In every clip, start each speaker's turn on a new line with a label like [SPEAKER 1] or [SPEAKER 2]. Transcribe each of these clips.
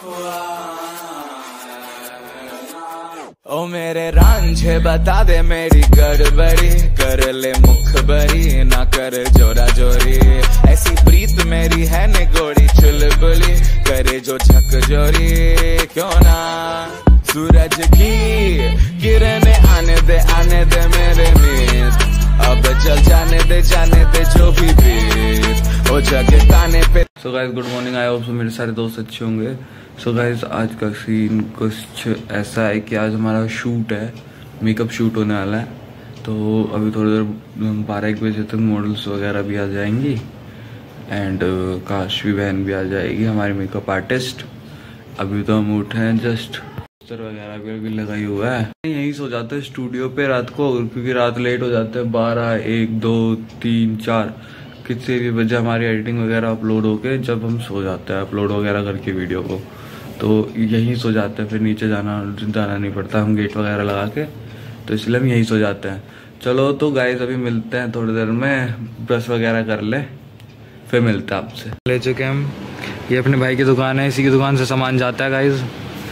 [SPEAKER 1] ओ मेरे रांझे बता दे मेरी गड़बड़ी, कर ले मुखबरी ना कर जोरा जोरी, ऐसी प्रीत मेरी है निगोड़ी चुलबुली, करे जो झकझोरी क्यों ना। सूरज की किरणें आने दे मेरे मीत, अब चल जाने दे जो भी बीत हो जगह ताने पे।
[SPEAKER 2] So guys good morning, I hope so मेरे सारे दोस्त अच्छे होंगे। सो गाइस आज का सीन कुछ ऐसा है कि आज हमारा शूट है, मेकअप शूट होने वाला है। तो अभी थोड़ी देर 12-1 बजे तक मॉडल्स वगैरह भी आ जाएंगी एंड काशवी बहन भी आ जाएगी, हमारी मेकअप आर्टिस्ट। अभी तो हम उठे हैं जस्ट, वगैरह भी लगाई हुआ है। यहीं सो जाते हैं स्टूडियो पे रात को, क्योंकि रात लेट हो जाते हैं 12, 1, 2, 3, 4 कितने भी बजे हमारी एडिटिंग वगैरह अपलोड होके जब हम सो जाते हैं अपलोड वगैरह करके वीडियो को, तो यहीं सो जाते हैं। फिर नीचे जाना नहीं पड़ता, हम गेट वगैरह लगा के, तो इसलिए हम यहीं सो जाते हैं। चलो तो गाइस अभी मिलते हैं थोड़ी देर में, ब्रश वगैरह कर ले फिर मिलते हैं आपसे। ले चुके हम, ये अपने भाई की दुकान है, इसी की दुकान से सामान जाता है गाइस।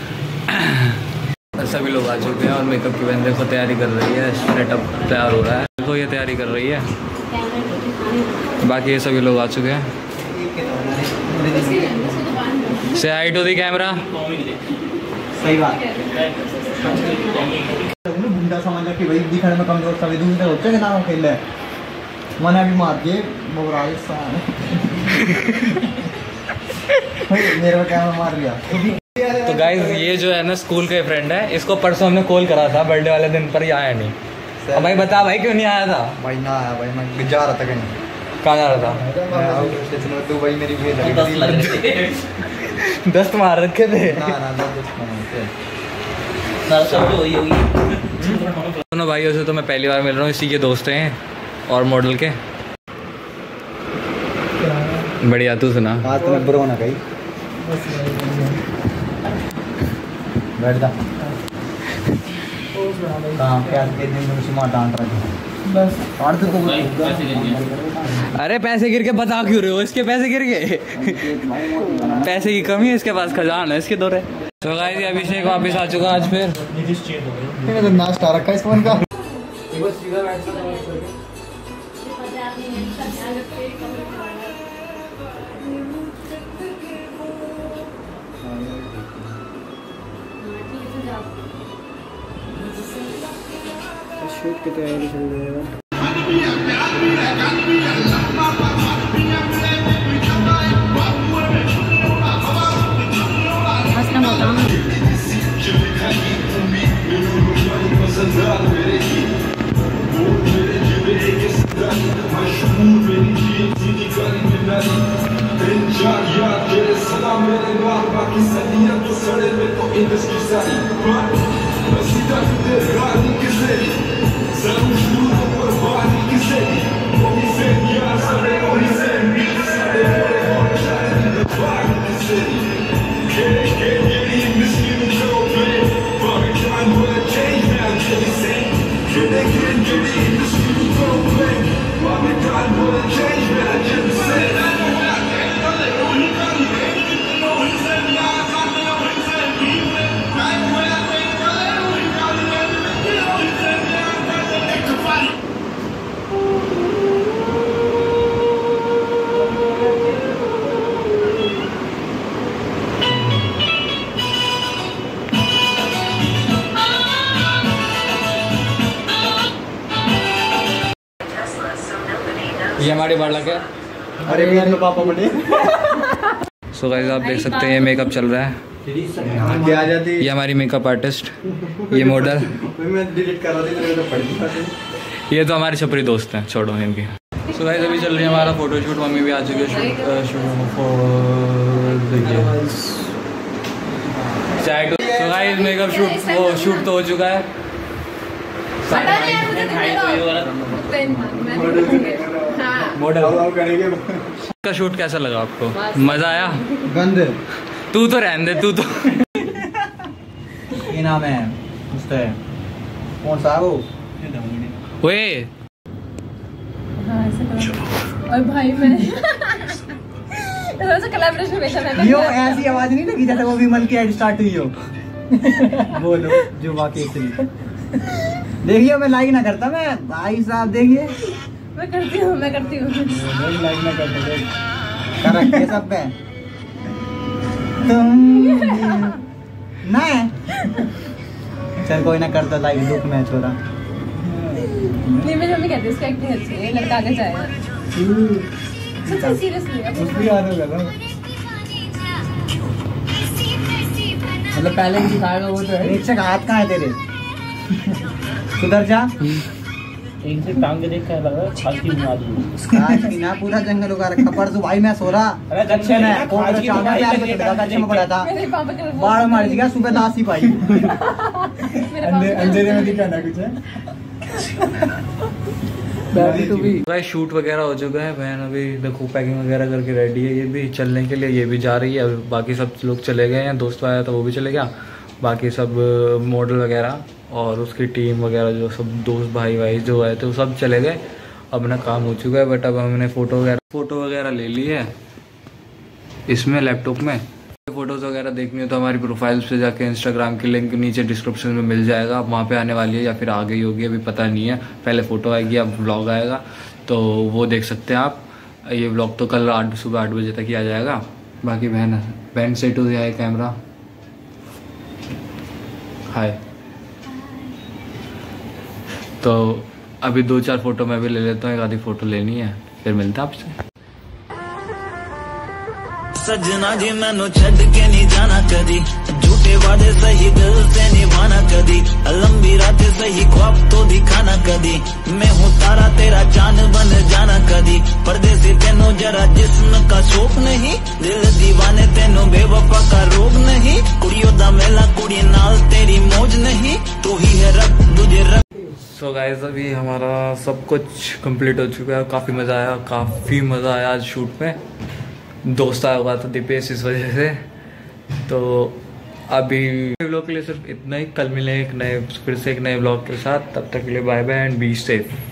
[SPEAKER 2] सभी लोग आ चुके हैं और मेकअप की बहन देखो तैयारी कर रही है, सेटअप तैयार हो रहा है, देखो ये तैयारी कर रही है। बाकी ये सभी लोग आ चुके हैं। से हाई टू दी कैमरा,
[SPEAKER 3] सही बात गुंडा समझ कि भाई दिखने में कमजोर सभी दूसरे होते हैं ना खेल है मैंने अभी मार के मेरे को कैमरा मार दिया।
[SPEAKER 2] तो गाइज ये जो है ना स्कूल का फ्रेंड है, इसको परसों हमने कॉल करा था बर्थडे वाले दिन पर, ये आया नहीं। अब भाई बता भाई क्यों नहीं आया था?
[SPEAKER 3] भाई ना आया भाई, मैं जा रहा था कहीं।
[SPEAKER 2] कहाँ जा रहा था?
[SPEAKER 3] दुबई मेरी
[SPEAKER 2] 10 मार रखे थे। दोनों भाइयों से तो मैं पहली बार मिल रहा हूँ, इसी के दोस्त हैं और मॉडल के। बढ़िया, तू सुना?
[SPEAKER 3] आज तो मैं बुरा होना कहीं बैठ जा।
[SPEAKER 2] अरे पैसे गिर के बता क्यों रहे हो? इसके पैसे गिर गए। पैसे की कमी है इसके पास, खजाना है इसके दौरे। तो गाइस अभिषेक वापस आ चुका आज फिर।
[SPEAKER 3] नाश्ता रखा इस फोन का। शूट की तैयारी चल रही है।
[SPEAKER 2] ये हमारी बालक है।
[SPEAKER 3] अरे मेरे पापा बड़े।
[SPEAKER 2] सो गाइस आप देख सकते हैं ये मेकअप चल रहा है।
[SPEAKER 3] आ जाती
[SPEAKER 2] ये हमारी मेकअप आर्टिस्ट, ये मॉडल।
[SPEAKER 3] मैं डिलीट कर रहा था।
[SPEAKER 2] ये तो हमारे छपरी दोस्त हैं, छोड़ो इनकी। सो गाइस अभी चल रही है हमारा फोटोशूट, मम्मी भी आ चुकी है सो गाइस मेकअप शूट तो हो चुका है। मॉडल का शूट कैसा लगा आपको? मजा आया?
[SPEAKER 3] गंदे
[SPEAKER 2] तू तो रहने दे, तू तो।
[SPEAKER 3] ये नाम है उसका, कौन सा वो?
[SPEAKER 4] और भाई मैं थोड़ा सा कोलैबोरेशन हमेशा मैं
[SPEAKER 3] यो ऐसी आवाज नहीं लगी जैसे वो विमल की एड स्टार्ट हुई हो। बोलो जो वाकई सही। देखिए मैं लाइक ना करता मैं भाई साहब, देखिए
[SPEAKER 4] मैं करती हूँ
[SPEAKER 3] लाइक ना करते कर रखे सब पे तुम ना है। चल कोई ना करता लाइक, दुख में छोरा।
[SPEAKER 4] नहीं मेरी मम्मी कहती है इसकी एक्टिंग अच्छी है, लड़का आगे जाएगा। सच्ची सीरियसली
[SPEAKER 3] उसको याद होगा ना, मतलब पहले भी दिखाएगा वो तो है। नीचे का हाथ कहाँ है तेरे? सुधर जा।
[SPEAKER 5] एक से टांग देख कर लगा खास की बना दी।
[SPEAKER 3] आज की ना पूरा जंगल उगा रखा। परसों भाई मैं सो रहा,
[SPEAKER 5] अरे
[SPEAKER 3] दक्षिण है
[SPEAKER 5] खास की
[SPEAKER 3] दक्षिण में पड़ा था,
[SPEAKER 4] मेरे पापा के
[SPEAKER 3] बाढ़ मार गया सुबह 10 ही पाई। अंधेरे में दिखाना कुछ है।
[SPEAKER 2] भाई शूट वगैरह हो चुका है। बहन अभी देखो पैकिंग वगैरह करके रेडी है, ये भी चलने के लिए, ये भी जा रही है। अभी बाकी सब लोग चले गए हैं, दोस्त आया था वो भी चले गया, बाकी सब मॉडल वगैरह और उसकी टीम वगैरह जो सब दोस्त भाई जो आए थे वो सब चले गए। अब ना काम हो चुका है, बट अब हमने फ़ोटो वगैरह ले ली है इसमें लैपटॉप में। फ़ोटोज़ वगैरह देखनी हो तो हमारी प्रोफाइल्स पे जाके इंस्टाग्राम की लिंक नीचे डिस्क्रिप्शन में मिल जाएगा, अब वहाँ पे आने वाली है या फिर आ गई होगी, अभी पता नहीं है। पहले फ़ोटो आएगी, अब व्लॉग आएगा, तो वो देख सकते हैं आप। ये व्लॉग तो कल सुबह 8 बजे तक ही आ जाएगा। बाकी बहन सेट हो गया है कैमरा। हाय। तो अभी 2-4 फ़ोटो मैं भी ले लेता हूँ, एक आधी फ़ोटो लेनी है, फिर मिलता आपसे।
[SPEAKER 6] सजना जी मैनू छड़ के नहीं जाना कदी, झूठे वादे सही दिल से निभाना कदी, लंबी रातें सही ख्वाब तो दिखाना कदी, मैं हूँ तारा तेरा चांद बन जाना कदी, परदेसी तेनू जरा जिस्म का शौक नहीं, दिल दीवाने तेनू बेवफा का रोग नहीं, कुड़ियों दा मेला कुड़ी नाल तेरी मौज नहीं, तू ही है रब तुझे रब।
[SPEAKER 2] सो गाइस अभी हमारा सब कुछ कंप्लीट हो चुका है। काफ़ी मज़ा आया आज शूट में। दोस्त आया हुआ था दीपेश, इस वजह से। तो अभी व्लॉग के लिए सिर्फ इतना ही, कल मिले फिर से एक नए व्लॉग के साथ। तब तक के लिए bye bye and be safe.